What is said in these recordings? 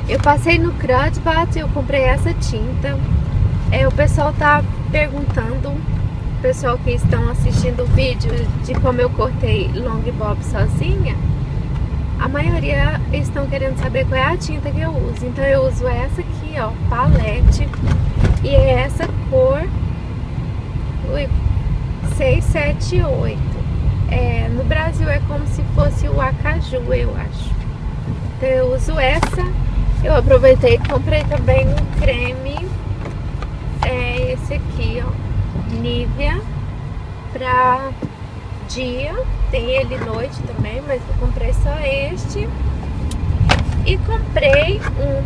Eu passei no Kruidvat e eu comprei essa tinta. O pessoal tá perguntando, o pessoal que estão assistindo o vídeo de como eu cortei long bob sozinha, a maioria estão querendo saber qual é a tinta que eu uso. Então eu uso essa aqui, ó, Palette, e é essa cor 678. No Brasil é como se fosse o acaju, eu acho. Então eu uso essa. Eu aproveitei e comprei também um creme, esse aqui, ó, Nivea, pra dia. Tem ele noite também, mas eu comprei só este. E comprei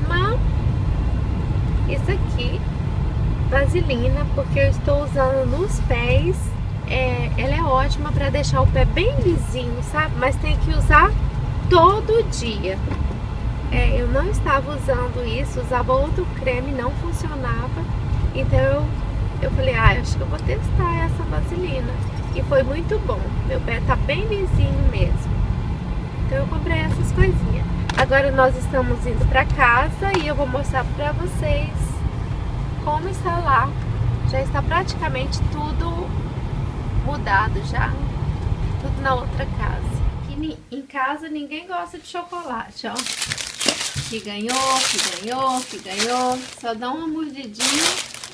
isso aqui, vaselina, porque eu estou usando nos pés. Ela é ótima para deixar o pé bem lisinho, sabe? Mas tem que usar todo dia. Eu não estava usando isso, usava outro creme, não funcionava. Então eu falei, acho que eu vou testar essa vaselina. E foi muito bom. Meu pé tá bem lisinho mesmo. Então eu comprei essas coisinhas. Agora nós estamos indo para casa e eu vou mostrar para vocês como está lá. Já está praticamente tudo mudado já. Tudo na outra casa. Aqui em casa ninguém gosta de chocolate, ó. Que ganhou, que ganhou, que ganhou. Só dá uma mordidinha.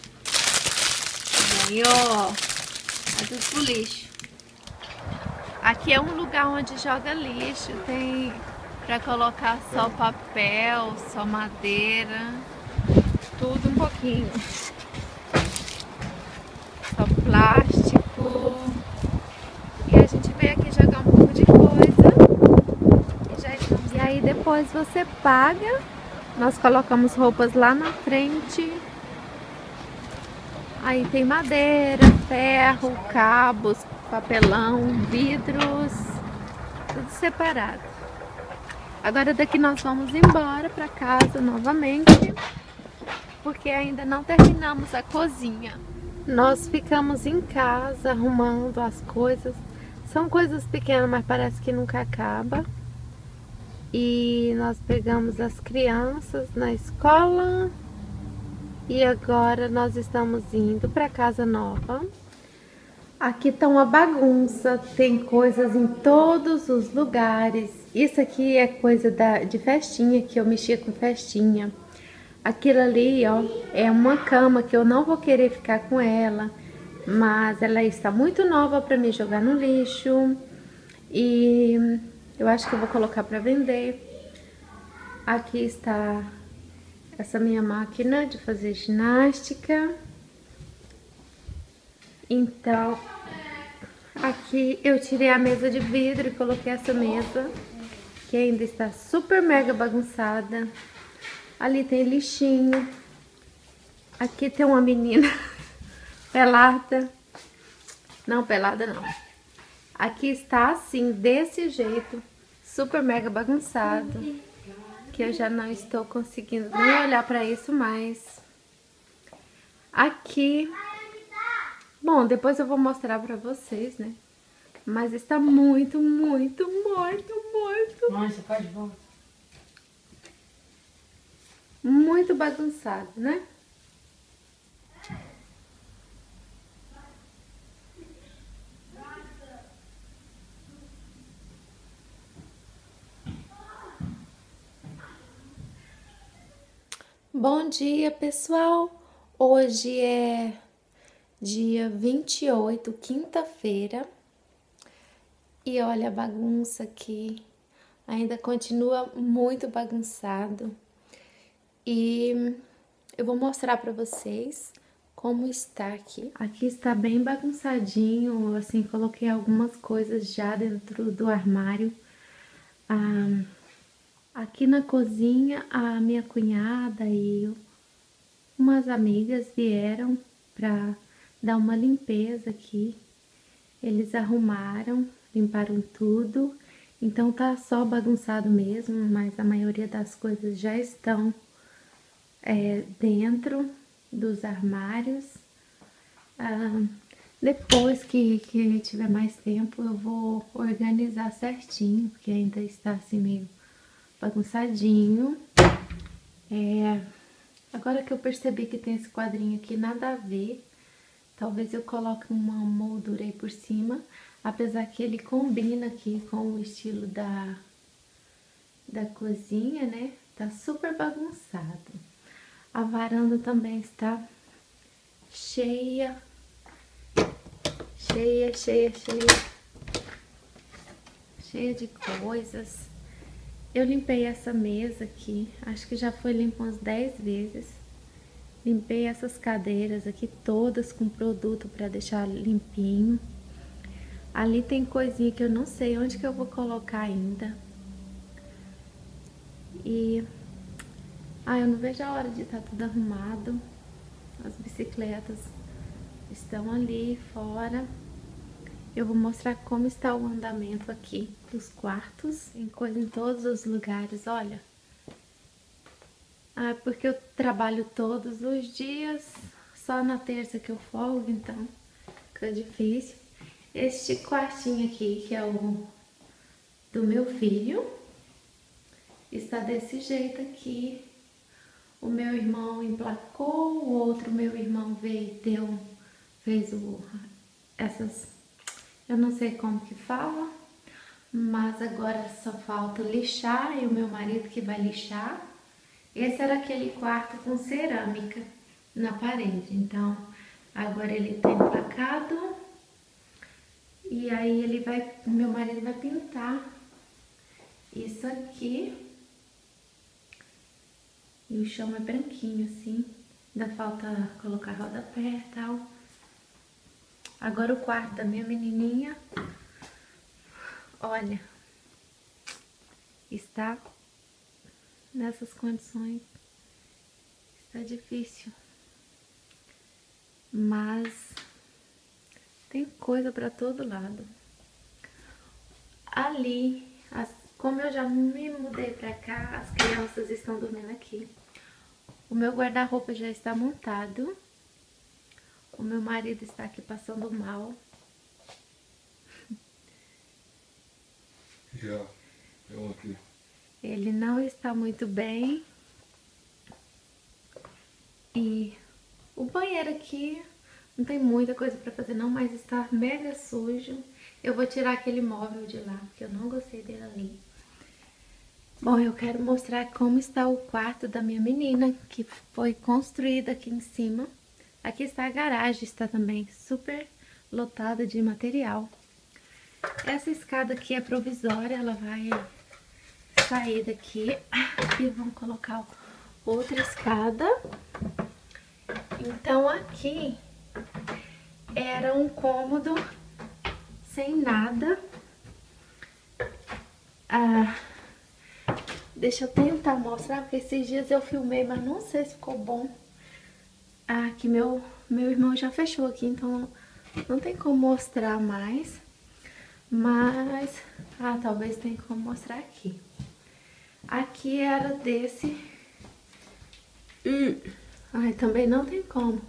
Ganhou. É tudo pro lixo. Aqui é um lugar onde joga lixo. Tem pra colocar só papel, só madeira. Tudo um pouquinho. Só plástico. E a gente veio aqui jogar um pouco de coisa. E aí depois você paga. Nós colocamos roupas lá na frente. Aí tem madeira, ferro, cabos, papelão, vidros, tudo separado. Agora daqui nós vamos embora para casa novamente, porque ainda não terminamos a cozinha. Nós ficamos em casa arrumando as coisas. São coisas pequenas, mas parece que nunca acaba. E nós pegamos as crianças na escola. E agora nós estamos indo para casa nova. Aqui tá uma bagunça, tem coisas em todos os lugares. Isso aqui é coisa de festinha, que eu mexia com festinha. Aquilo ali, ó, é uma cama que eu não vou querer ficar com ela, mas ela está muito nova para me jogar no lixo. E eu acho que eu vou colocar para vender. Aqui está essa minha máquina de fazer ginástica. Então, aqui eu tirei a mesa de vidro e coloquei essa mesa, que ainda está super mega bagunçada. Ali tem lixinho. Aqui tem uma menina pelada. Não, pelada não. Aqui está assim, desse jeito, super mega bagunçado, que eu já não estou conseguindo nem olhar para isso mais. Aqui, bom, depois eu vou mostrar para vocês, né? Mas está muito, muito, muito, muito. Nossa, pode voltar. Muito bagunçado, né? Bom dia, pessoal! Hoje é dia 28, quinta-feira. E olha a bagunça aqui. Ainda continua muito bagunçado. E eu vou mostrar para vocês como está aqui. Aqui está bem bagunçadinho, assim, coloquei algumas coisas já dentro do armário. Aqui na cozinha, a minha cunhada e umas amigas vieram para dar uma limpeza aqui. Eles arrumaram, limparam tudo. Então tá só bagunçado mesmo, mas a maioria das coisas já estão dentro dos armários. Depois que tiver mais tempo, eu vou organizar certinho, porque ainda está assim meio bagunçadinho. Agora que eu percebi que tem esse quadrinho aqui, nada a ver. Talvez eu coloque uma moldura aí por cima. Apesar que ele combina aqui com o estilo da cozinha, né? Tá super bagunçado. A varanda também está cheia, cheia, cheia, cheia. Cheia de coisas. Eu limpei essa mesa aqui, acho que já foi limpa umas 10 vezes. Limpei essas cadeiras aqui todas com produto para deixar limpinho. Ali tem coisinha que eu não sei onde que eu vou colocar ainda. E eu não vejo a hora de estar tudo arrumado. As bicicletas estão ali fora. Eu vou mostrar como está o andamento aqui dos quartos. Tem coisa em todos os lugares, olha. Porque eu trabalho todos os dias, só na terça que eu folgo, então fica difícil. Este quartinho aqui, que é o do meu filho, está desse jeito aqui. O meu irmão emplacou, o outro meu irmão veio e fez essas, eu não sei como que fala, mas agora só falta lixar e o meu marido que vai lixar. Esse era aquele quarto com cerâmica na parede, então agora ele tá emplacado e aí meu marido vai pintar isso aqui. E o chão é branquinho assim, ainda falta colocar rodapé e tal. Agora o quarto da minha menininha, olha, está nessas condições. Está difícil, mas tem coisa para todo lado. Ali, como eu já me mudei para cá, as crianças estão dormindo aqui. O meu guarda-roupa já está montado. O meu marido está aqui passando mal. Eu aqui. Ele não está muito bem. E o banheiro aqui não tem muita coisa para fazer não, mas está mega sujo. Eu vou tirar aquele móvel de lá, porque eu não gostei dele ali. Bom, eu quero mostrar como está o quarto da minha menina, que foi construído aqui em cima. Aqui está a garagem, está também super lotada de material. Essa escada aqui é provisória, ela vai sair daqui e vamos colocar outra escada. Então aqui era um cômodo sem nada. Deixa eu tentar mostrar, porque esses dias eu filmei, mas não sei se ficou bom. Que meu irmão já fechou aqui, então não tem como mostrar mais. Mas, talvez tenha como mostrar aqui. Aqui era desse. Também não tem como.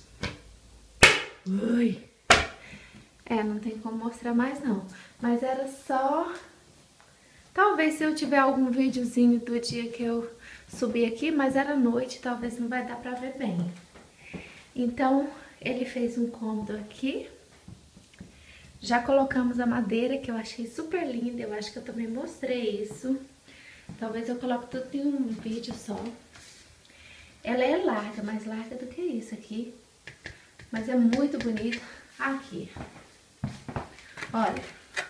Ui. Não tem como mostrar mais não. Mas era só... Talvez se eu tiver algum videozinho do dia que eu subi aqui, mas era noite, talvez não vai dar pra ver bem. Então, ele fez um cômodo aqui. Já colocamos a madeira, que eu achei super linda, eu acho que eu também mostrei isso. Talvez eu coloque tudo em um vídeo só. Ela é larga, mais larga do que isso aqui. Mas é muito bonita. Aqui. Olha.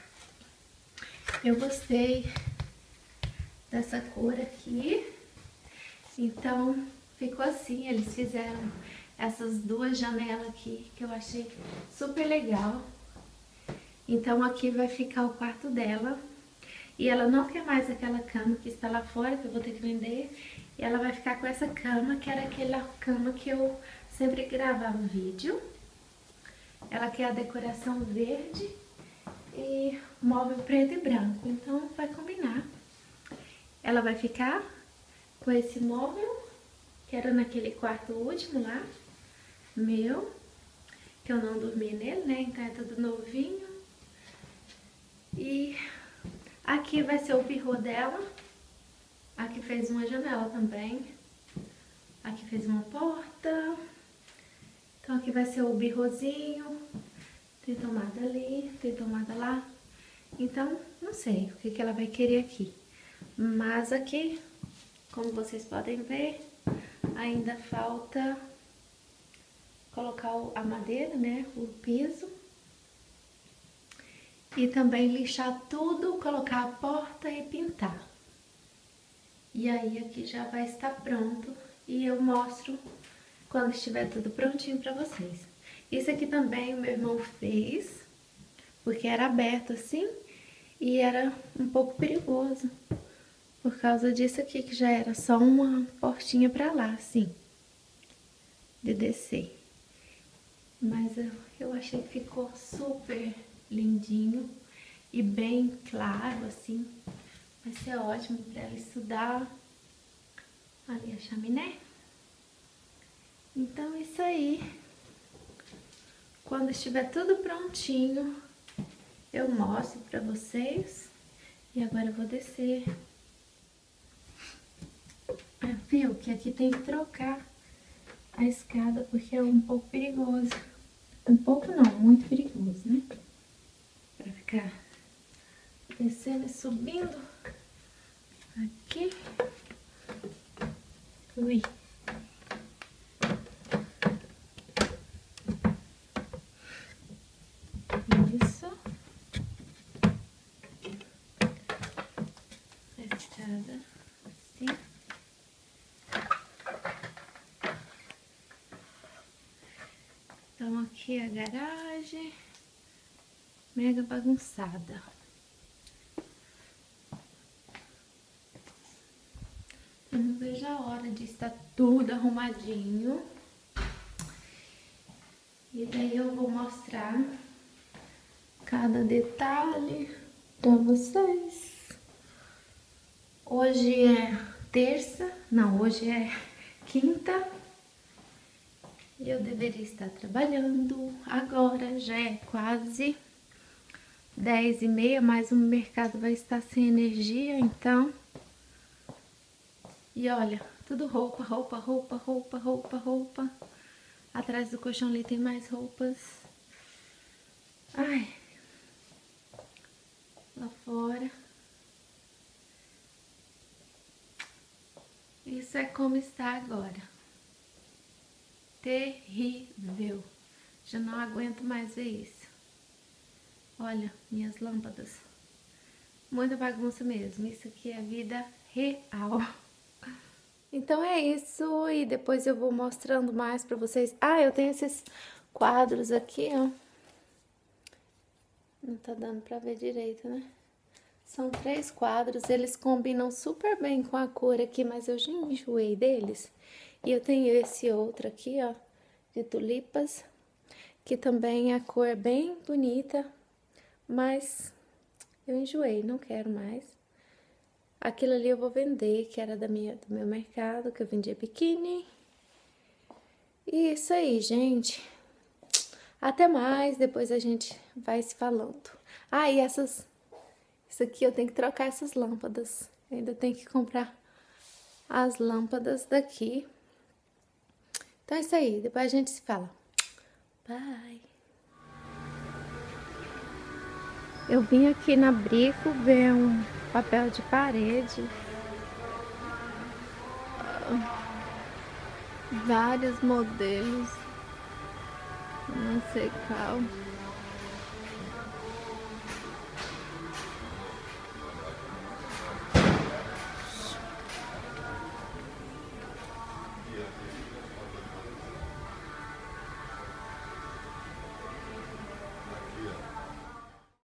Eu gostei dessa cor aqui. Então, ficou assim. Eles fizeram essas duas janelas aqui, que eu achei super legal. Então, aqui vai ficar o quarto dela. E ela não quer mais aquela cama que está lá fora, que eu vou ter que vender. E ela vai ficar com essa cama, que era aquela cama que eu sempre gravava vídeo. Ela quer a decoração verde e móvel preto e branco, então vai combinar. Ela vai ficar com esse móvel, que era naquele quarto último lá, meu, que eu não dormi nele, né, então é tudo novinho. E aqui vai ser o birro dela, aqui fez uma janela também. Aqui fez uma porta. Então aqui vai ser o birrozinho. Tem tomada ali, tem tomada lá. Então, não sei o que ela vai querer aqui. Mas aqui, como vocês podem ver, ainda falta colocar a madeira, né? O piso. E também lixar tudo, colocar a porta e pintar. E aí aqui já vai estar pronto e eu mostro quando estiver tudo prontinho pra vocês. Isso aqui também o meu irmão fez, porque era aberto assim e era um pouco perigoso. Por causa disso aqui, que já era só uma portinha pra lá, assim, de descer. Mas eu achei que ficou super lindinho e bem claro, assim. Vai ser ótimo pra ela estudar. Ali a chaminé. Então, isso aí. Quando estiver tudo prontinho, eu mostro pra vocês. E agora eu vou descer. Viu que aqui tem que trocar a escada, porque é um pouco perigoso. Um pouco não, muito perigoso, né? Pra ficar descendo e subindo. Aqui. Ui. Isso. A escada assim. Então aqui é a garagem. Mega bagunçada. Eu não vejo a hora de estar tudo arrumadinho. E daí eu vou mostrar cada detalhe pra vocês. Hoje é terça, não, hoje é quinta. E eu deveria estar trabalhando. Agora já é quase 10h30, mas o mercado vai estar sem energia, então... E olha, tudo roupa, roupa, roupa, roupa, roupa, roupa. Atrás do colchão ali tem mais roupas. Ai. Lá fora. Isso é como está agora. Terrível. Já não aguento mais ver isso. Olha, minhas lâmpadas. Muita bagunça mesmo. Isso aqui é vida real. Então é isso, e depois eu vou mostrando mais pra vocês. Ah, eu tenho esses quadros aqui, ó. Não tá dando pra ver direito, né? São 3 quadros, eles combinam super bem com a cor aqui, mas eu já enjoei deles. E eu tenho esse outro aqui, ó, de tulipas, que também a cor é bem bonita, mas eu enjoei, não quero mais. Aquilo ali eu vou vender, que era do meu mercado, que eu vendia biquíni. E isso aí, gente. Até mais, depois a gente vai se falando. Ah, e isso aqui eu tenho que trocar essas lâmpadas. Eu ainda tenho que comprar as lâmpadas daqui. Então é isso aí, depois a gente se fala. Bye! Eu vim aqui na Brico ver um papel de parede. Vários modelos. Não sei qual.